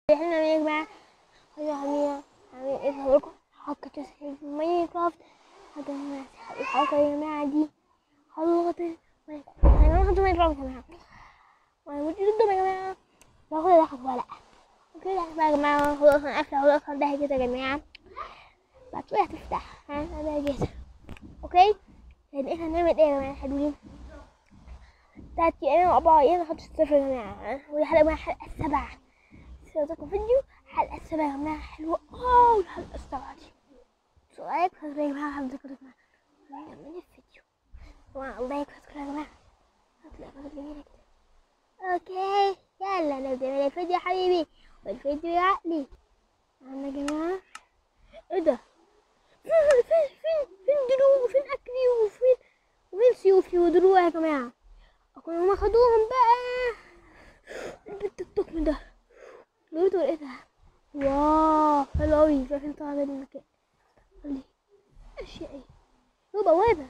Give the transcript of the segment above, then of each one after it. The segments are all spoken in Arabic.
احنا هنعمل ايه يا جماعه؟ هنعمل ايه؟ هقولكم حركه تسهيل في ماينكرافت. الحركه يا جماعه دي خلطت هناخد ماينكرافت يا جماعه، وانا مش ضدهم يا جماعه، باخد الحق ولا لا. اوكي بقى يا جماعه، خلاص انا قافله خلاص ده كده يا جماعه. بعد شويه هتفتح انا جاهزه. اوكي يعني احنا هنعمل ايه يا جماعه حلوين؟ 3 ايام 4 ايام نحط الصفر يا جماعه، ودي حلقه 7. سيبقى فيديو حلقة 7 يا جماعة حلوة الحلقة 7 دي. سؤالك يا جماعة حضرتك يا جماعة نكمل الفيديو. طبعا الله يكفيكم يا جماعة، هتلاقي حاجات جميلة كده. اوكي يلا نبدأ من الفيديو يا حبيبي، والفيديو يا عقلي. يا جماعة ايه ده؟ فين دروع وفين اكلي وفين سيوفي ودروع يا جماعة؟ اكون هما خدوهم بقى. البنت التقم ده لقيته لقيتها. واو حلو اوي، شايفين طالع من المكان. خلي اشياء ايه؟ هو بوابة.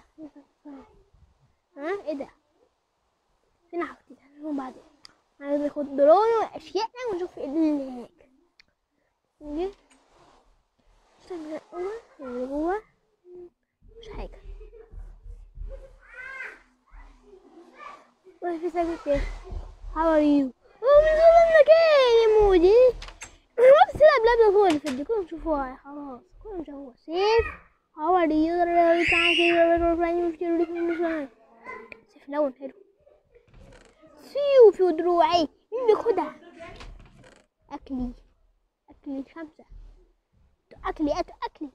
ايه ده؟ فين حاجتي؟ هنشوفهم بعدين. هناخد درون واشياء ونشوف ايه اللي هناك. نجي استنى اللي جوه مش حاجة. في ساكت ايه؟ How are you؟ من المكان يا مودي. ما بس لا بلا هو اللي في الفيديو كلهم شوفوها خلاص، كلهم شوفوها. سيف How are you؟ سيف لون حلو. سيوفي ودروعي مين بياخدها؟ أكلي 5. أكلي بس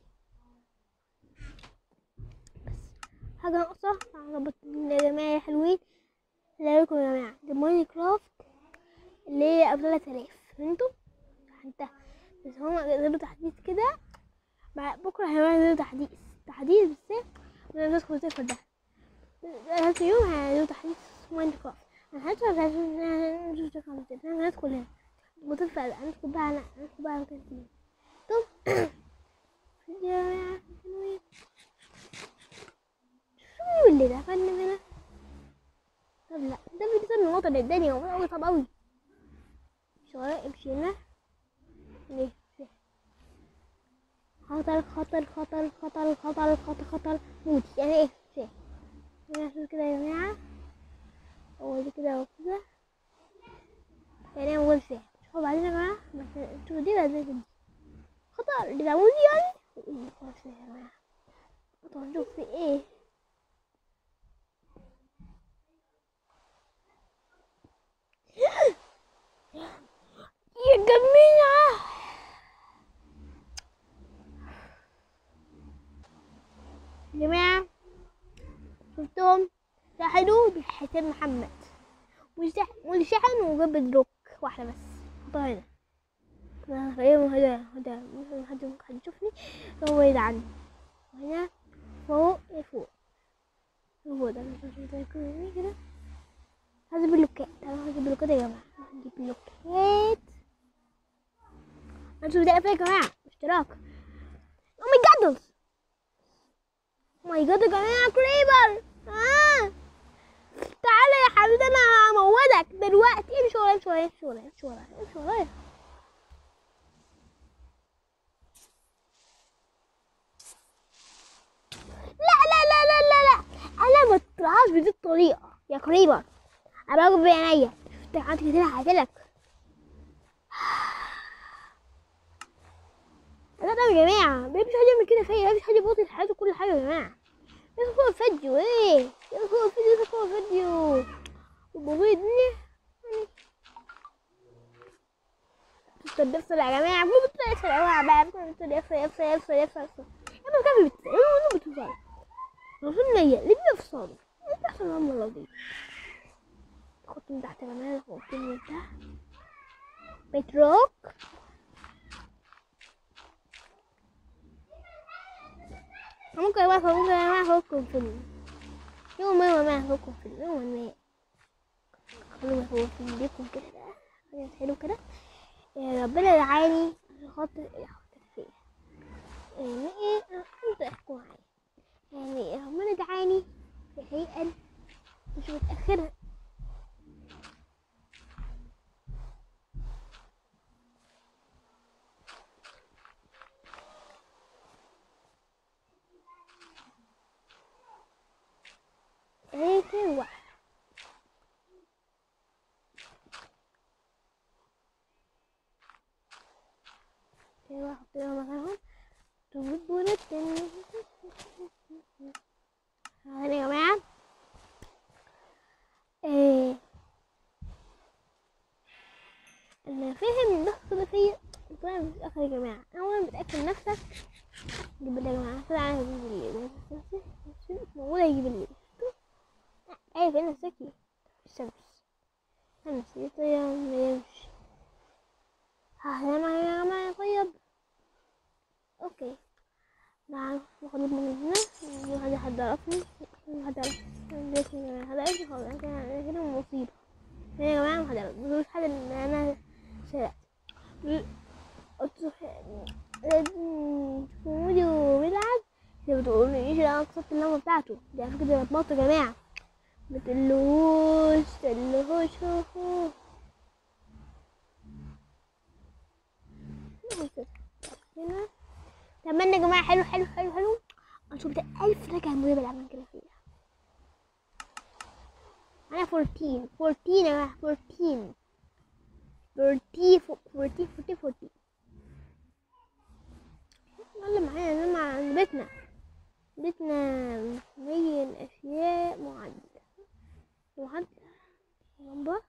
حاجة ناقصة. هظبط يا جماعة حلوين. لكم يا جماعة دي ماينكرافت اللي هي أفضل 3000 فهمتوا؟ انتهى، بس هما بينزلوا تحديث كده. بكرة هينزلوا تحديث بس انا ندخل السيرفر ده. 3 يوم هينزلوا تحديث ماينكرافت. انا هدخل هنا متفائل. ندخل بقى مكان تاني. طب يا جماعة شو اللي دخلنا هنا؟ طب لا ده في النقطة اللي الدنيا قوي. طب قوي شوية امشي هنا. ليه خطر موت يعني ايه شيء هنا كده يا جماعة. هو دي كده وكده يعني اول شيء شوفوا بعدين يا جماعة. شوفوا دي بعدين دي خطر دي موت يعني. خلاص يا جماعة خطر. نشوف في ايه. يا جماعة شفتهم شاحنوا بحسين محمد والشحن وجاب دروك واحدة بس. حطها هنا. هذا حد يشوفني هو يدعني. وهنا فوق هو ده كده. هذا بلوكات. هذا بلوكات يا جماعة. هذا بلوكات. هنشوف ده يا جماعة اشتراك. او ماي جاد يا جماعة كريبر. تعالى يا حبيبي انا هموتك دلوقتي. امشي ورايا. لا انا ما تطلعش بدي الطريقة يا كريبر. انا واقف بعينيا. شفت حاجات كتير هقتلك. لا يا جماعة مفيش حد يعمل كده فيا. مفيش حد يبطل حياته كل حاجة يا جماعة. يدخل الفيديو ايه؟ يدخل الفيديو وبغيض بتفصل يا جماعة. مو بتفصل يا جماعة بقى. يفصل يا ما كان بتفصل. وصلنا اللي بيفصل هم الذين خدت من تحت كمان. خدت من تحت بتروك. ممكن ما أخذكم فيلم يوم ما أخذكم فيلم يوم ما خلوه هو فيلم بيكم كده حلو كده. ربنا يعاني خاطر فيه يعني ايه. انتوا احكوا معايا يعني ربنا يعاني في حقيقة مش متأخرة. واحد. ايوه حطينا مكانهم. هذا يا جماعة انا فاهم ضغط كده فيا طبعا مش اخر يا جماعة. اول بتأكد نفسك جيب يا جماعة طلع انا هجيب الليل موجودة هيجيب الليل ايه فين السكي الشمس الشمس دي طيب ميمشي هنام يا جماعة. طيب اوكي نعم ناخد من هنا هذا حد عرفني هذا عرفني هذا عرفني خلاص انا كده مصيبة يا جماعة. هذا مش حد ان انا سرقت فيديو بيلعب بتقول ايش انا كسرت اللمبة بتاعته دي على فكرة بتموت يا جماعة. بتقلهوش هو هنا تمام يا جماعة. حلو انا شفت 1000 رجع المدرب اللي عمل كده فيها. انا 14 يا جماعة 14 يلا معايا نلعب عند بيتنا هي الاشياء معدلة لمبة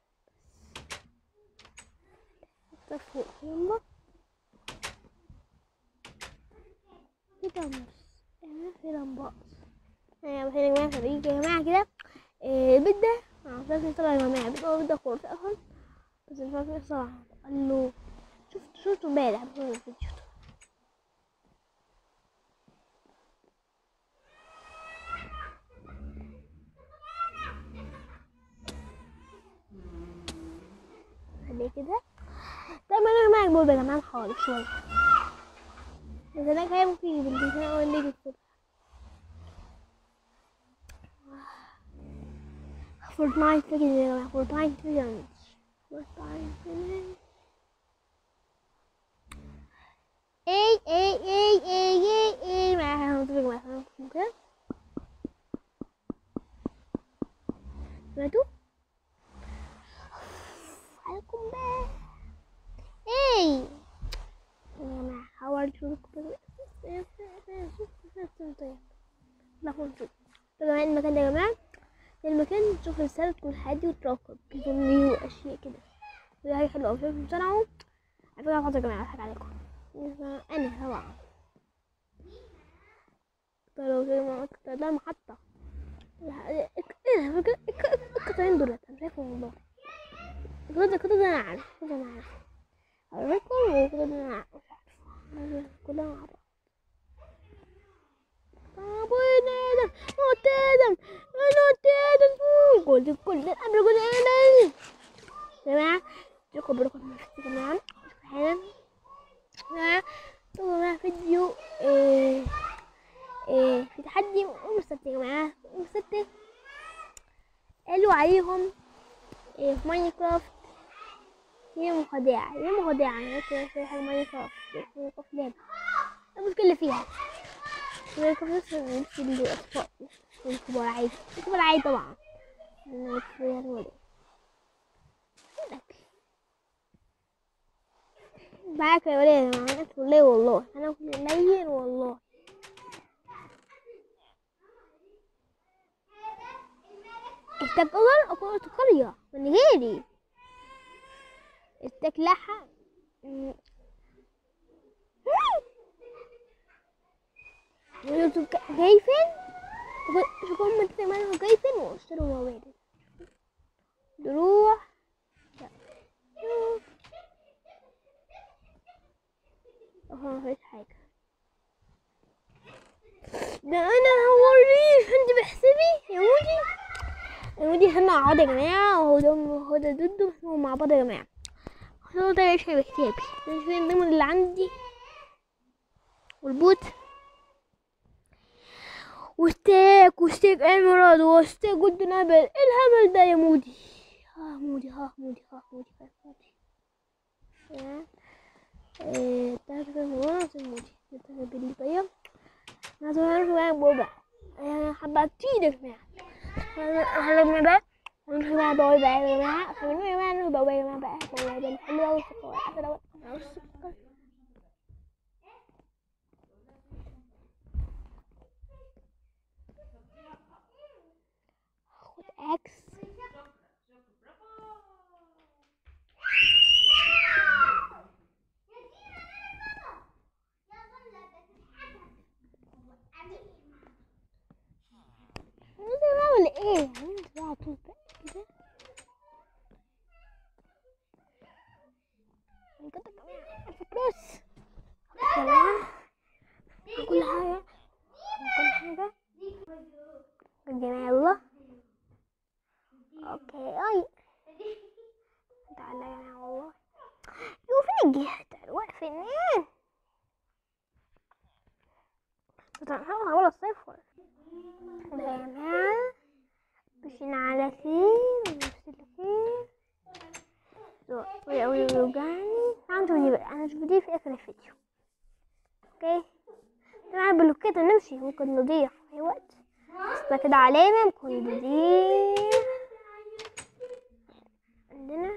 فوق لمبة كده نص في لمبات يعني يا جماعة فريق يا جماعة كده. البيت ده عشان نطلع يا جماعة البيت ده خالص اصلا بس مش عارف ايه الصراحة. قال له شفته امبارح شفته خليه كده. طيب انا معاك بقول يا جماعة خالص شوية بس انا كده ممكن يجيب البيت اول اللي يجي الصبح. فورتنايت فيجن يا جماعة فورتنايت فيجن اي معاها هنطلق معاها كده سمعتوا عليكم بقى اي يا جماعة حاولت اشوفكم طيب ناخد نشوف يا جماعة المكان ده يا جماعة المكان تشوف الرسالة تكون هادي وتراقب كده واشياء كده ودي حاجة حلوة اوي. شوفوا صنعوا على فكرة يا جماعة اضحك عليكم انا طبعا لو زي ما قلت ده محطة القطعين دول انا شايفهم والله كده انا عارف اوريكم وكده انا عارف كلها مع بعض. ابونا ادم موت ادم قلت كل الامر قلت ادم يا جماعة شكرا بركم يا جماعة حالا يا جماعة فيديو في تحدي مستمتع يا جماعة مستمتع قالوا عليهم في ماينكرافت هي مخادعة يعني في حاجة ماينكرافت لعبة المشكلة فيها ماينكرافت نفس الأطفال الكبار عادي طبعا معاك يا ولاد انا ليه والله انا قليل والله استقلال أقوى قرية من غيري استكلحها كيفين شوفوا من ثمانهم كيفين واشتروا موارد دروح مفيش حاجة ده انا هوريك انت بحسبي يا ودي هنا عاد يا جماعة وهو ده ضده مع بعض يا جماعة. هو ده ايش بكتابي مش فين الضمن اللي عندي والبوت وستيك اميراد وستيك جود نابل ايه الهبل ده يا مودي مودي تعرف الموضوع مودي باللي طيب انا صغير شوية بوبع انا حبيت يا جماعة هنرمي بقى ونروح بقى بقول بقى يا جماعة، فبنروح يا جماعة نروح بقى يا جماعة بقى بقى الحلوة والسكر عارفة دوت والسكر. خد اكس نزل بقى ولا ايه؟ هننزل بقى على طول بقى كده بجد كمان في فلوس يا جماعة كل حاجة يا جماعة يلا اوكي اي تعالى يا جماعة والله شوف نجي تعالوا واقفين هقول الصفر يا جماعة مشينا على خير ونفس الخير ويوجعني عنده دي بقى انا اشوف دي في اخر الفيديو. اوكي نلعب بلوكيت ونمشي ممكن نضيع في اي وقت بس كده علامة ممكن نضيع. عندنا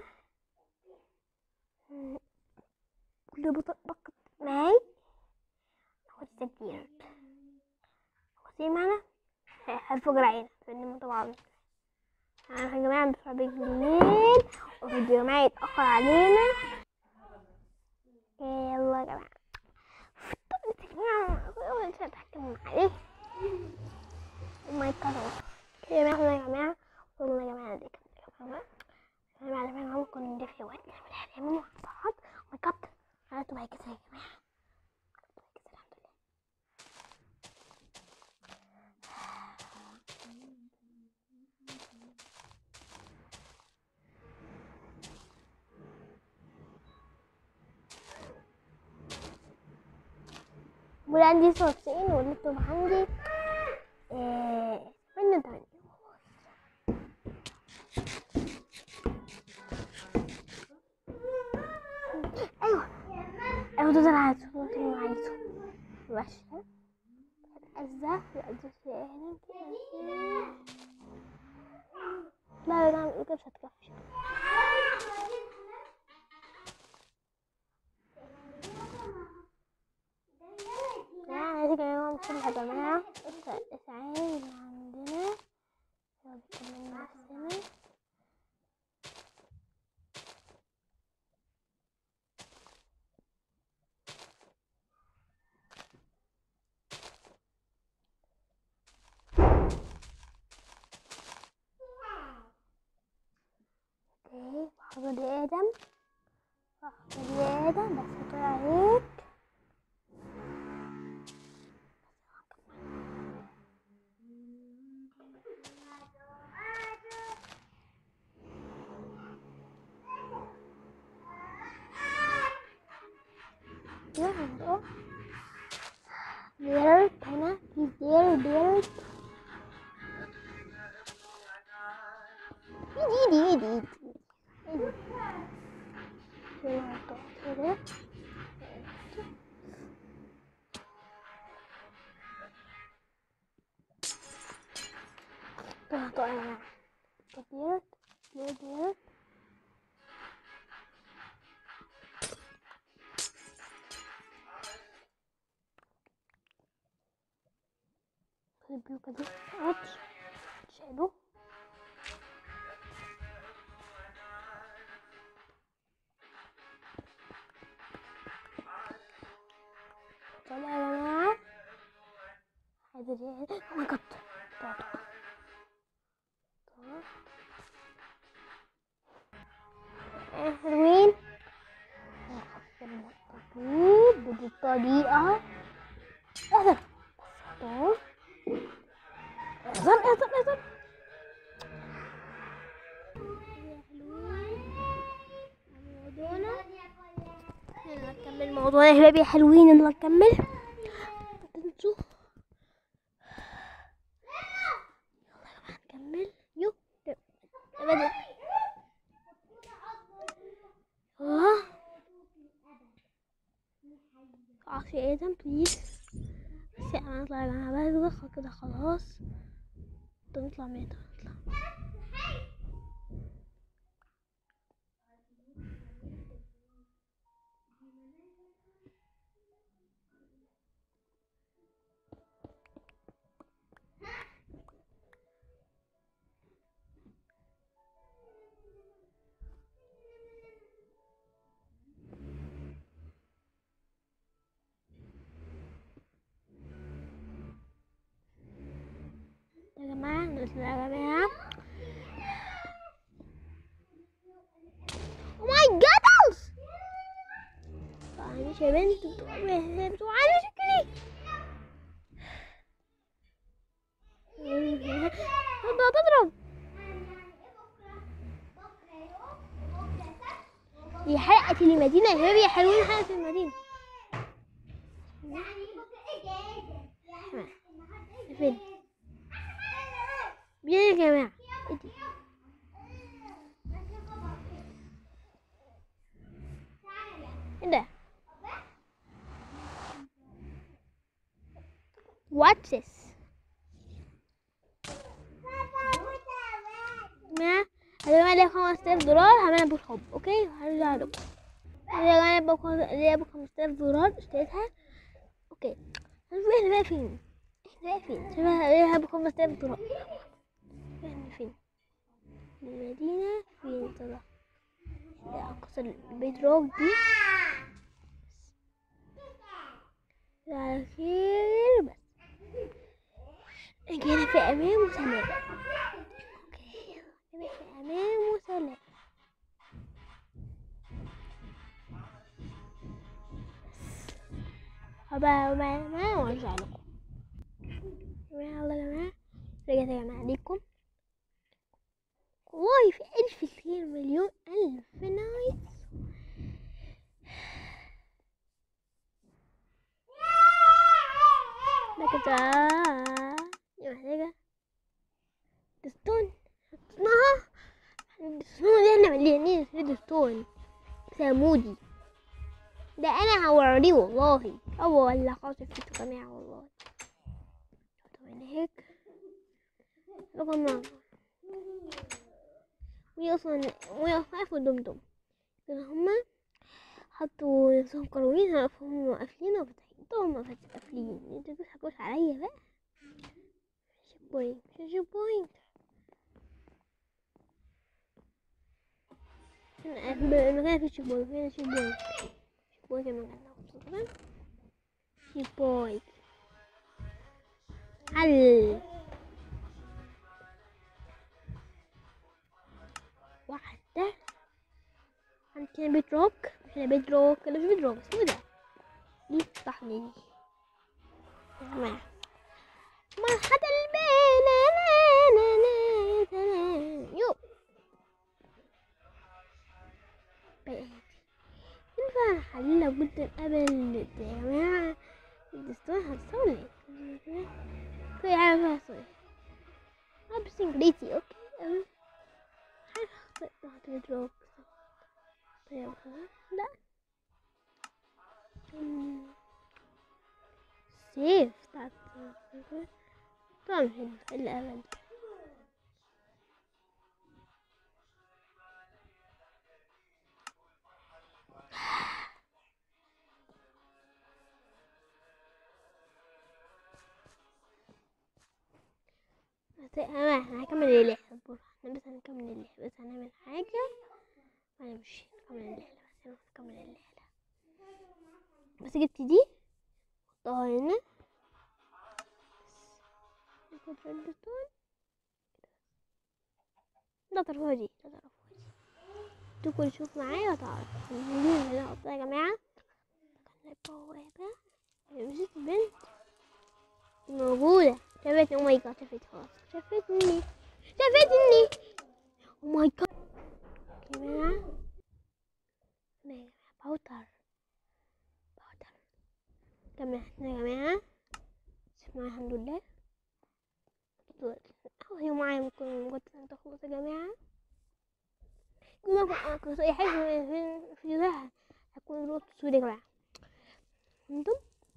كل بقت معي ناخد سكينة خدي معنا هتفجر عينك لان طبعا يا جماعة بنسمع بالليل وفيديو جماعة يتأخر علينا. يلا يا جماعة مش هتحكم عليه وما يتكلمش يا جماعة والله يا جماعة دي يا جماعة ممكن نضيف لوقت نعمل مع بعض ونكتر هاتوا معايا كده يا جماعة والعندي صوتين واللابتوب عندي من تاني. ايوه ده انا عايزه ماشي الزاف هنا لا لا مش هتكفي هذه كمان كلها يا جماعة الساعات اللي عندنا بنكمل نفسنا اوكي بحضر لآدم بس طلع هيك بيرد هنا في بيرد ايدي كده طبعا بيرد البلوكة دي شايلوه طلع يا جماعة هذا دي او ماي جاد حلوين بدي الطريقة اهدر اهدر يلا نكمل موضوعنا يا حبايبي حلوين يلا نكمل تنسوا يلا نكمل ابدا الله عافية ايدم بليز بس انا اطلع يا جماعة بقى كده خلاص نطلع بسم الله يا جماعة. او ماي جاد معلش يا بنت بتوعاني شكلي. تضرب دي حلقة المدينة يا شباب، يا حلوين حلقة المدينة. فين بينا يا جماعة؟ ايه ده؟ What's this؟ ما هجمع لي $5000 هعملها بالحب. اوكي هرجع لكم. هجمع لي $5000 اشتريتها. اوكي هنشوف احنا بقى فين. شوف هلاقيها $5000. احنا فين؟ المدينة فين طبعا؟ اقصى البيت روك دي على خير. بس جينا في امان وسلام. اوكي جينا في امان وسلام. هبقى ما وارجع لكم. يلا يا جماعة رجعت يا جماعة ليكم. والله في 1000 كتير مليون ألف نايس. لكن دي محتاجة دستون. اسمها الدستون دي احنا مليانين في دستون سامودي ده. انا هوريه والله. ولا خاطر فيتو جماعة والله. طبعا هيك رقم ويقفوا دمدم كده. هما حطوا نفسهم قرويين هم قافلين وفتحين. طبعا ما قافلين. انتوا تضحكوش عليا بقى. شيب بوينت المكان فيه شيب بوينت. فين شيب بوينت؟ شيب بوينت المكان ده. شيب بوينت حل واحدة. عندنا بيت روك. احنا بيت روك ولا مش بيت روك؟ اسمه ده دي صحني دي يا جماعة. مرحبا البين يو بقيت ينفع نحللها جدا قبل يا جماعة. الدستور هتصلي كل حاجة فيها صلي. بس انجليزي اوكي. بيت روك طيب لا سيف بتاعت طبعا هنا الأبد. احنا هنكمل الليلة. احنا بس هنكمل الليلة. بس هنعمل حاجة وهنمشي نكمل الليلة. بس نكمل الليلة. بس جبت دي حطها هنا. ناخد الدستون ده طرفها دي. تكون تشوف معايا وتعرف دي اللي انا قلتها يا جماعة. البوابة مشيت البنت موجودة. شافتني. او ماي جاد شافتني خلاص. شافتني او ماي جاد يا جماعة. باوتر كمل احنا يا جماعة. اسمعوا الحمد لله. هي معايا ممكن تخلص يا جماعة. كنت اي حاجة في ذا هكون روت سوري يا جماعة. انتم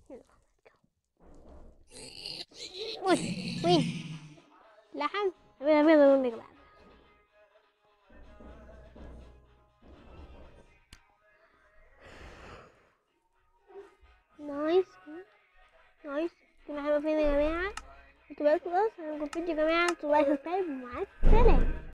وين لحم يا جماعة. نايس كنا حلوة فين يا جماعة. انتوا بقى خلاص. انا كنت فيديو يا جماعة. انتوا لايك سبسكرايب. مع السلامة.